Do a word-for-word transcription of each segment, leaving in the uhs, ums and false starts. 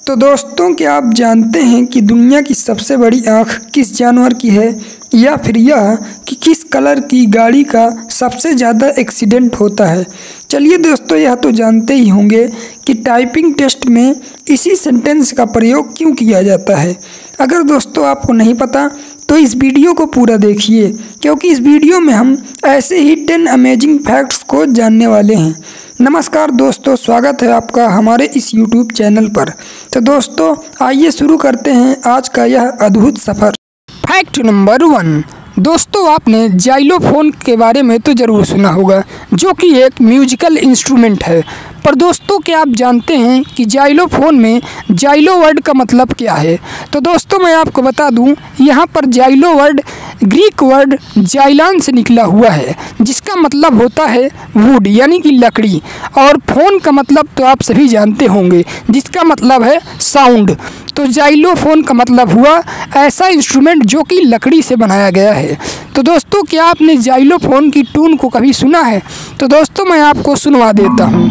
तो दोस्तों, क्या आप जानते हैं कि दुनिया की सबसे बड़ी आँख किस जानवर की है, या फिर यह कि किस कलर की गाड़ी का सबसे ज़्यादा एक्सीडेंट होता है। चलिए दोस्तों, यह तो जानते ही होंगे कि टाइपिंग टेस्ट में इसी सेंटेंस का प्रयोग क्यों किया जाता है। अगर दोस्तों आपको नहीं पता तो इस वीडियो को पूरा देखिए, क्योंकि इस वीडियो में हम ऐसे ही टेन अमेजिंग फैक्ट्स को जानने वाले हैं। नमस्कार दोस्तों, स्वागत है आपका हमारे इस यूट्यूब चैनल पर। तो दोस्तों आइए शुरू करते हैं आज का यह अद्भुत सफ़र। Fact number one. दोस्तों, आपने जाइलोफोन के बारे में तो ज़रूर सुना होगा, जो कि एक म्यूजिकल इंस्ट्रूमेंट है। पर दोस्तों, क्या आप जानते हैं कि जाइलोफोन में जाइलो वर्ड का मतलब क्या है? तो दोस्तों मैं आपको बता दूं, यहाँ पर xylo word Greek word xylon से निकला हुआ है, जिसका मतलब होता है वुड यानी कि लकड़ी, और फोन का मतलब तो आप सभी जानते होंगे, जिसका मतलब है साउंड। तो जाइलोफोन का मतलब हुआ ऐसा इंस्ट्रूमेंट जो कि लकड़ी से बनाया गया है। तो दोस्तों, क्या आपने जाइलोफोन की टून को कभी सुना है? तो दोस्तों मैं आपको सुनवा देता हूँ।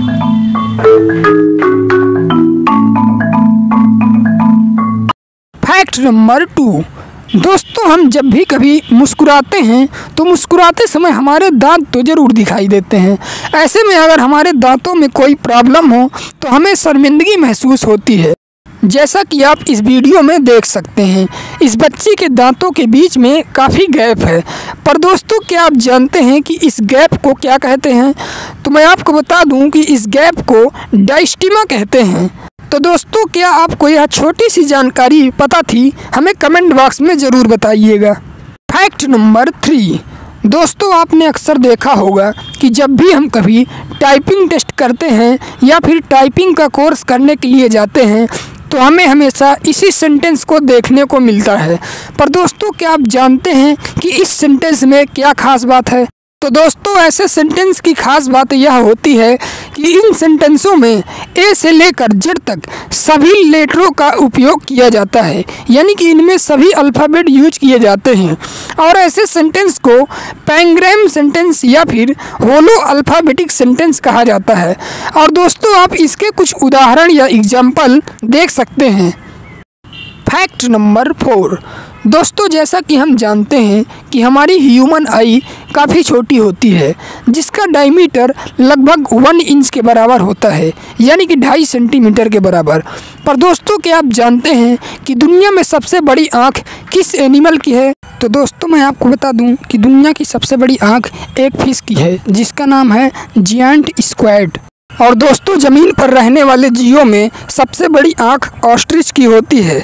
Fact number two. दोस्तों, हम जब भी कभी मुस्कुराते हैं तो मुस्कुराते समय हमारे दांत तो ज़रूर दिखाई देते हैं। ऐसे में अगर हमारे दांतों में कोई प्रॉब्लम हो तो हमें शर्मिंदगी महसूस होती है, जैसा कि आप इस वीडियो में देख सकते हैं। इस बच्चे के दांतों के बीच में काफ़ी गैप है। पर दोस्तों, क्या आप जानते हैं कि इस गैप को क्या कहते हैं? तो मैं आपको बता दूं कि इस गैप को डायस्टीमा कहते हैं। तो दोस्तों, क्या आपको यह छोटी सी जानकारी पता थी? हमें कमेंट बॉक्स में ज़रूर बताइएगा। Fact number three. दोस्तों, आपने अक्सर देखा होगा कि जब भी हम कभी टाइपिंग टेस्ट करते हैं या फिर टाइपिंग का कोर्स करने के लिए जाते हैं तो हमें हमेशा इसी सेंटेंस को देखने को मिलता है। पर दोस्तों, क्या आप जानते हैं कि इस सेंटेंस में क्या खास बात है? तो दोस्तों, ऐसे सेंटेंस की खास बात यह होती है कि इन सेंटेंसों में ए से लेकर जेड तक सभी लेटरों का उपयोग किया जाता है, यानी कि इनमें सभी अल्फ़ाबेट यूज किए जाते हैं। और ऐसे सेंटेंस को पैंग्राम सेंटेंस या फिर होलो अल्फ़ाबेटिक सेंटेंस कहा जाता है। और दोस्तों, आप इसके कुछ उदाहरण या एग्जाम्पल देख सकते हैं। Fact number four. दोस्तों, जैसा कि हम जानते हैं कि हमारी ह्यूमन आई काफ़ी छोटी होती है, जिसका डायमीटर लगभग वन इंच के बराबर होता है, यानी कि ढाई सेंटीमीटर के बराबर। पर दोस्तों, क्या आप जानते हैं कि दुनिया में सबसे बड़ी आँख किस एनिमल की है? तो दोस्तों मैं आपको बता दूं कि दुनिया की सबसे बड़ी आँख एक फिश की है, जिसका नाम है जियांट स्क्वैड। और दोस्तों, ज़मीन पर रहने वाले जीवों में सबसे बड़ी आँख ऑस्ट्रिच की होती है।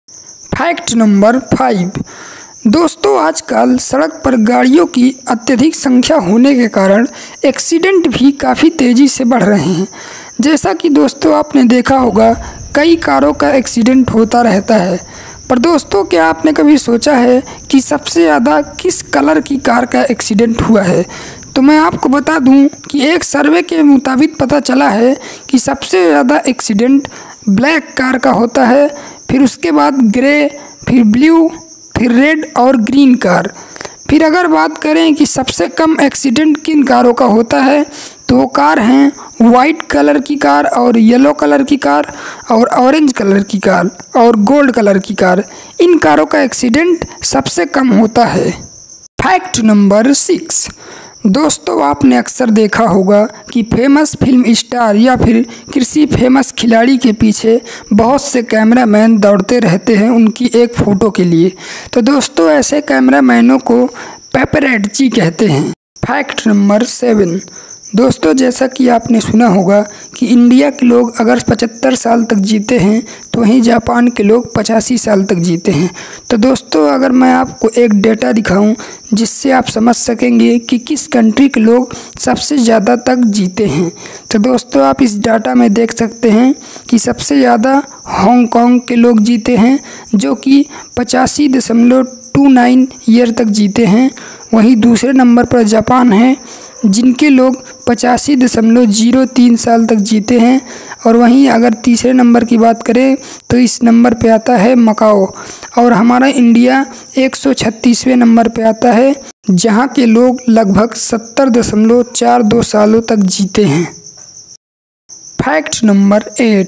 Fact number five. दोस्तों, आजकल सड़क पर गाड़ियों की अत्यधिक संख्या होने के कारण एक्सीडेंट भी काफ़ी तेज़ी से बढ़ रहे हैं। जैसा कि दोस्तों आपने देखा होगा, कई कारों का एक्सीडेंट होता रहता है। पर दोस्तों, क्या आपने कभी सोचा है कि सबसे ज़्यादा किस कलर की कार का एक्सीडेंट हुआ है? तो मैं आपको बता दूं कि एक सर्वे के मुताबिक पता चला है कि सबसे ज़्यादा एक्सीडेंट ब्लैक कार का होता है, फिर उसके बाद ग्रे, फिर ब्लू, फिर रेड और ग्रीन कार। फिर अगर बात करें कि सबसे कम एक्सीडेंट किन कारों का होता है, तो वो कार हैं वाइट कलर की कार और येलो कलर की कार और ऑरेंज कलर की कार और गोल्ड कलर की कार। इन कारों का एक्सीडेंट सबसे कम होता है। Fact number six. दोस्तों, आपने अक्सर देखा होगा कि फेमस फिल्म स्टार या फिर किसी फेमस खिलाड़ी के पीछे बहुत से कैमरामैन दौड़ते रहते हैं उनकी एक फ़ोटो के लिए। तो दोस्तों, ऐसे कैमरामैनों को पेपरैट्जी कहते हैं। Fact number seven. दोस्तों, जैसा कि आपने सुना होगा कि इंडिया के लोग अगर पचहत्तर साल तक जीते हैं तो वहीं जापान के लोग पचासी साल तक जीते हैं। तो दोस्तों, अगर मैं आपको एक डेटा दिखाऊं जिससे आप समझ सकेंगे कि किस कंट्री के लोग सबसे ज़्यादा तक जीते हैं, तो दोस्तों आप इस डाटा में देख सकते हैं कि सबसे ज़्यादा हांगकांग के लोग जीते हैं, जो कि पचासी दशमलव टू नाइन ईयर तक जीते हैं। वहीं दूसरे नंबर पर जापान है, जिनके लोग पचासी दशमलव जीरो तीन साल तक जीते हैं। और वहीं अगर तीसरे नंबर की बात करें तो इस नंबर पे आता है मकाओ। और हमारा इंडिया एक सौ छत्तीसवें नंबर पे आता है, जहां के लोग लगभग सत्तर दशमलव चार दो सालों तक जीते हैं। Fact number eight.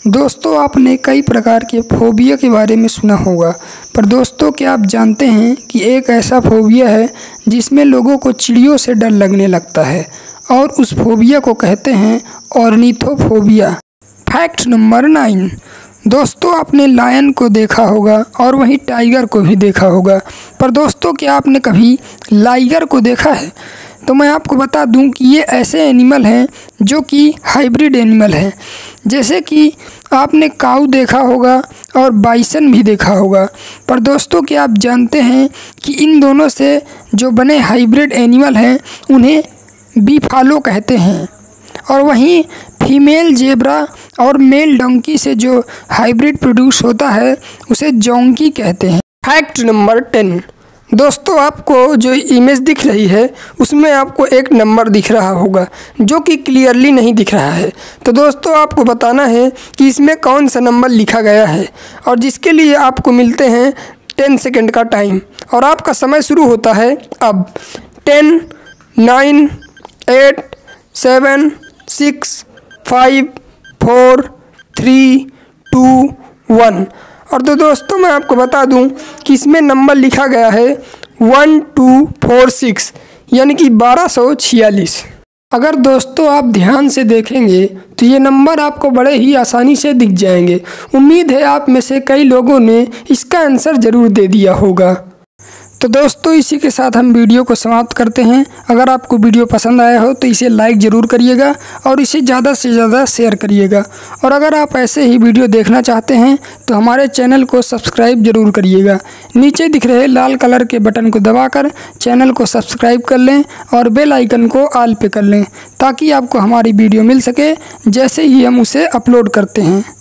दोस्तों आपने कई प्रकार के फोबिया के बारे में सुना होगा, पर दोस्तों क्या आप जानते हैं कि एक ऐसा फोबिया है जिसमें लोगों को चिड़ियों से डर लगने लगता है और उस फोबिया को कहते हैं ऑर्निथोफोबिया। Fact number nine. दोस्तों आपने लायन को देखा होगा और वहीं टाइगर को भी देखा होगा, पर दोस्तों क्या आपने कभी लाइगर को देखा है? तो मैं आपको बता दूं कि ये ऐसे एनिमल हैं जो कि हाइब्रिड एनिमल हैं। जैसे कि आपने काऊ देखा होगा और बाइसन भी देखा होगा, पर दोस्तों क्या आप जानते हैं कि इन दोनों से जो बने हाइब्रिड एनिमल हैं उन्हें बीफालो कहते हैं, और वहीं फीमेल जेब्रा और मेल डंकी से जो हाइब्रिड प्रोड्यूस होता है उसे जोंकी कहते हैं। Fact number ten. दोस्तों आपको जो इमेज दिख रही है उसमें आपको एक नंबर दिख रहा होगा जो कि क्लियरली नहीं दिख रहा है। तो दोस्तों आपको बताना है कि इसमें कौन सा नंबर लिखा गया है, और जिसके लिए आपको मिलते हैं टेन सेकेंड का टाइम, और आपका समय शुरू होता है अब। Ten, nine, eight, seven, six, five, four, three, two, one. और तो दोस्तों मैं आपको बता दूं कि इसमें नंबर लिखा गया है वन टू फोर सिक्स, यानी कि बारह सौ छियालीस। अगर दोस्तों आप ध्यान से देखेंगे तो ये नंबर आपको बड़े ही आसानी से दिख जाएंगे। उम्मीद है आप में से कई लोगों ने इसका आंसर ज़रूर दे दिया होगा। तो दोस्तों इसी के साथ हम वीडियो को समाप्त करते हैं। अगर आपको वीडियो पसंद आया हो तो इसे लाइक ज़रूर करिएगा और इसे ज़्यादा से ज़्यादा शेयर करिएगा, और अगर आप ऐसे ही वीडियो देखना चाहते हैं तो हमारे चैनल को सब्सक्राइब ज़रूर करिएगा। नीचे दिख रहे लाल कलर के बटन को दबाकर चैनल को सब्सक्राइब कर लें और बेल आइकन को ऑल पे कर लें, ताकि आपको हमारी वीडियो मिल सके जैसे ही हम उसे अपलोड करते हैं।